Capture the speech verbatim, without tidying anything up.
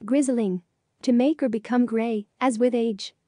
Grizzling. To make or become gray, as with age.